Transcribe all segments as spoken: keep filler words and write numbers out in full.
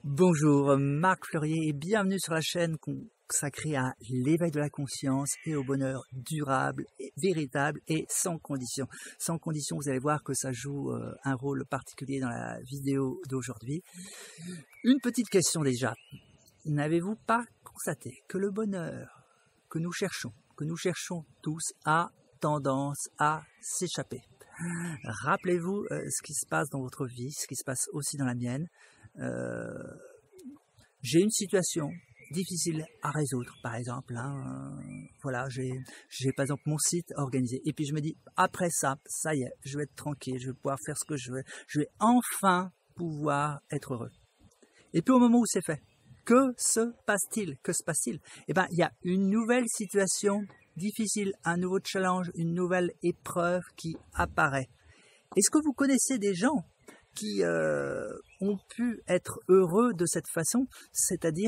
Bonjour, Marc Fleurier et bienvenue sur la chaîne consacrée à l'éveil de la conscience et au bonheur durable, et véritable et sans condition. Sans condition, vous allez voir que ça joue euh, un rôle particulier dans la vidéo d'aujourd'hui. Une petite question déjà. N'avez-vous pas constaté que le bonheur que nous cherchons, que nous cherchons tous, a tendance à s'échapper? Rappelez-vous euh, ce qui se passe dans votre vie, ce qui se passe aussi dans la mienne. Euh, j'ai une situation difficile à résoudre, par exemple, hein, euh, voilà, j'ai, j'ai par exemple mon site organisé, et puis je me dis, après ça, ça y est, je vais être tranquille, je vais pouvoir faire ce que je veux, je vais enfin pouvoir être heureux. Et puis au moment où c'est fait, que se passe-t-il? Que se passe-t-il? Eh bien, il y a une nouvelle situation difficile, un nouveau challenge, une nouvelle épreuve qui apparaît. Est-ce que vous connaissez des gens qui euh, ont pu être heureux de cette façon, c'est-à-dire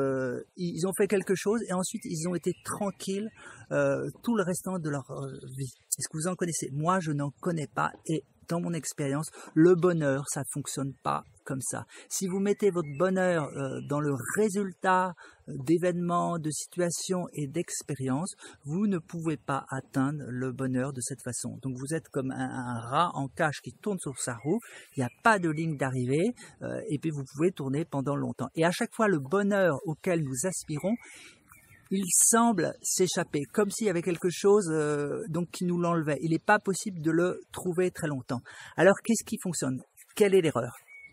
qu'ils ont fait quelque chose et ensuite ils ont été tranquilles euh, tout le restant de leur euh, vie? Est-ce que vous en connaissez? Moi, je n'en connais pas, et dans mon expérience, le bonheur, ça ne fonctionne pas comme ça. Si vous mettez votre bonheur euh, dans le résultat d'événements, de situations et d'expériences, vous ne pouvez pas atteindre le bonheur de cette façon. Donc vous êtes comme un, un rat en cage qui tourne sur sa roue, il n'y a pas de ligne d'arrivée, euh, et puis vous pouvez tourner pendant longtemps. Et à chaque fois, le bonheur auquel nous aspirons, il semble s'échapper, comme s'il y avait quelque chose euh, donc qui nous l'enlevait. Il n'est pas possible de le trouver très longtemps. Alors, qu'est-ce qui fonctionne? Quelle est l'erreur?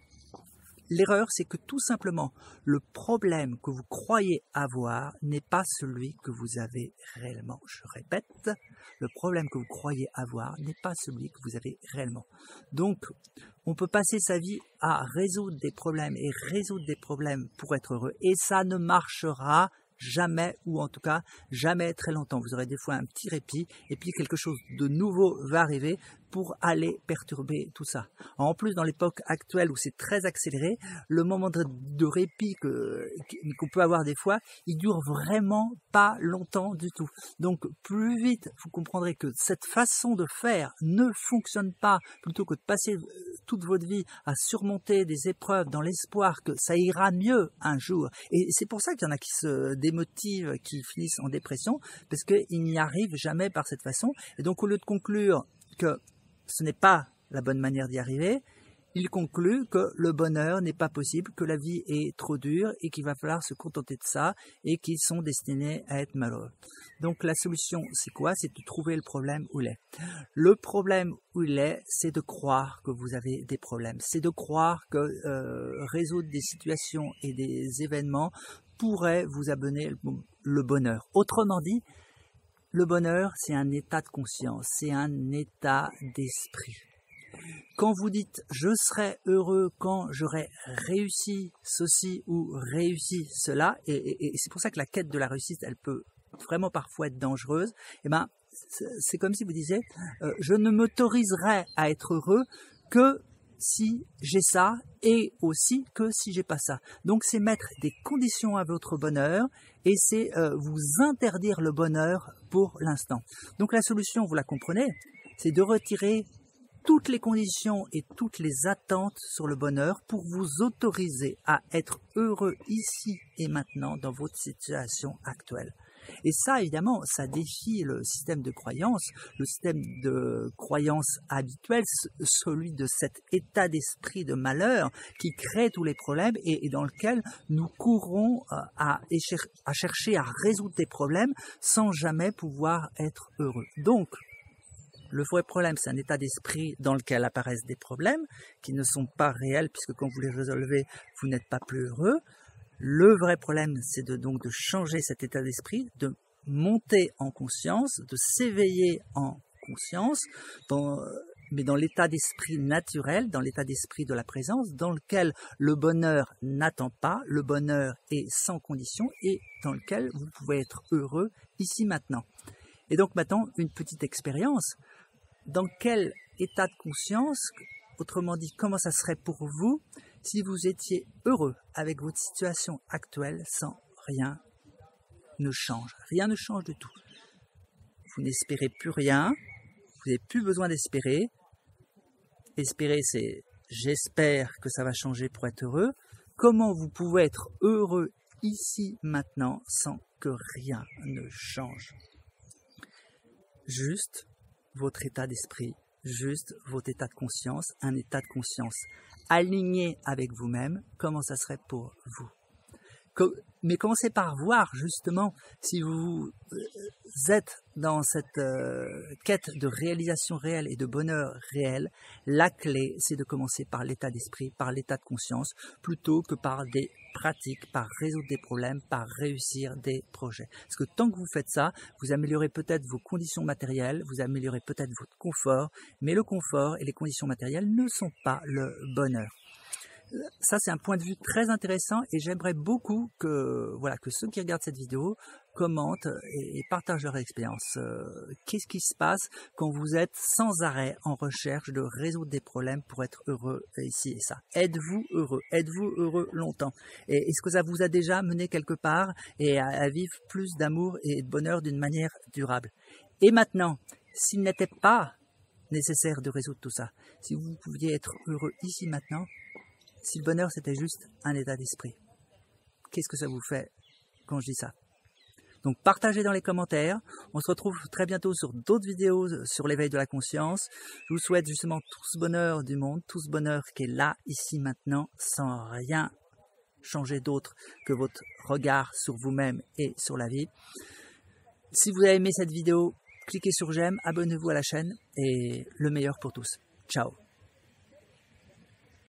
L'erreur, c'est que tout simplement, le problème que vous croyez avoir n'est pas celui que vous avez réellement. Je répète, le problème que vous croyez avoir n'est pas celui que vous avez réellement. Donc, on peut passer sa vie à résoudre des problèmes et résoudre des problèmes pour être heureux, et ça ne marchera jamais, ou en tout cas jamais très longtemps. Vous aurez des fois un petit répit et puis quelque chose de nouveau va arriver pour aller perturber tout ça. En plus, dans l'époque actuelle où c'est très accéléré, le moment de, de répit que, qu'on peut avoir des fois, il dure vraiment pas longtemps du tout. Donc plus vite vous comprendrez que cette façon de faire ne fonctionne pas, plutôt que de passer toute votre vie à surmonter des épreuves dans l'espoir que ça ira mieux un jour. Et c'est pour ça qu'il y en a qui se démotivent, qui finissent en dépression, parce qu'ils n'y arrivent jamais par cette façon. Et donc au lieu de conclure que ce n'est pas la bonne manière d'y arriver, il conclut que le bonheur n'est pas possible, que la vie est trop dure et qu'il va falloir se contenter de ça et qu'ils sont destinés à être malheureux. Donc la solution, c'est quoi? C'est de trouver le problème où il est. Le problème où il est, c'est de croire que vous avez des problèmes. C'est de croire que euh, résoudre des situations et des événements pourrait vous amener le bonheur. Autrement dit, le bonheur, c'est un état de conscience, c'est un état d'esprit. Quand vous dites « je serai heureux quand j'aurai réussi ceci ou réussi cela », et, et, et c'est pour ça que la quête de la réussite, elle peut vraiment parfois être dangereuse, et ben, c'est comme si vous disiez euh, « je ne m'autoriserai à être heureux que si j'ai ça, et aussi que si j'ai pas ça ». Donc c'est mettre des conditions à votre bonheur, et c'est euh, vous interdire le bonheur pour l'instant. Donc la solution, vous la comprenez, c'est de retirer toutes les conditions et toutes les attentes sur le bonheur pour vous autoriser à être heureux ici et maintenant dans votre situation actuelle. Et ça, évidemment, ça défie le système de croyance, le système de croyance habituel, celui de cet état d'esprit de malheur qui crée tous les problèmes et, et dans lequel nous courons à, à chercher à résoudre des problèmes sans jamais pouvoir être heureux. Donc, le vrai problème, c'est un état d'esprit dans lequel apparaissent des problèmes qui ne sont pas réels, puisque quand vous les résolvez, vous n'êtes pas plus heureux. Le vrai problème, c'est de, donc de changer cet état d'esprit, de monter en conscience, de s'éveiller en conscience, dans, mais dans l'état d'esprit naturel, dans l'état d'esprit de la présence, dans lequel le bonheur n'attend pas, le bonheur est sans condition et dans lequel vous pouvez être heureux ici maintenant. Et donc maintenant, une petite expérience. Dans quel état de conscience, autrement dit, comment ça serait pour vous si vous étiez heureux avec votre situation actuelle sans rien ne change, rien ne change du tout. Vous n'espérez plus rien, vous n'avez plus besoin d'espérer. Espérer, c'est j'espère que ça va changer pour être heureux. comment vous pouvez être heureux ici, maintenant, sans que rien ne change. Juste votre état d'esprit, juste votre état de conscience, un état de conscience aligné avec vous-même, comment ça serait pour vous. Mais commencez par voir justement si vous êtes dans cette euh, quête de réalisation réelle et de bonheur réel. La clé, c'est de commencer par l'état d'esprit, par l'état de conscience, plutôt que par des pratiques, par résoudre des problèmes, par réussir des projets. Parce que tant que vous faites ça, vous améliorez peut-être vos conditions matérielles, vous améliorez peut-être votre confort, mais le confort et les conditions matérielles ne sont pas le bonheur. Ça, c'est un point de vue très intéressant et j'aimerais beaucoup que, voilà, que ceux qui regardent cette vidéo commentent et, et partagent leur expérience. Euh, Qu'est-ce qui se passe quand vous êtes sans arrêt en recherche de résoudre des problèmes pour être heureux ici et ça? Êtes-vous heureux? Êtes-vous heureux longtemps? Et est-ce que ça vous a déjà mené quelque part et à, à vivre plus d'amour et de bonheur d'une manière durable? Et maintenant, s'il n'était pas nécessaire de résoudre tout ça, si vous pouviez être heureux ici maintenant, si le bonheur c'était juste un état d'esprit, qu'est-ce que ça vous fait quand je dis ça? Donc partagez dans les commentaires, on se retrouve très bientôt sur d'autres vidéos sur l'éveil de la conscience. Je vous souhaite justement tout ce bonheur du monde, tout ce bonheur qui est là, ici, maintenant, sans rien changer d'autre que votre regard sur vous-même et sur la vie. Si vous avez aimé cette vidéo, cliquez sur j'aime, abonnez-vous à la chaîne et le meilleur pour tous. Ciao.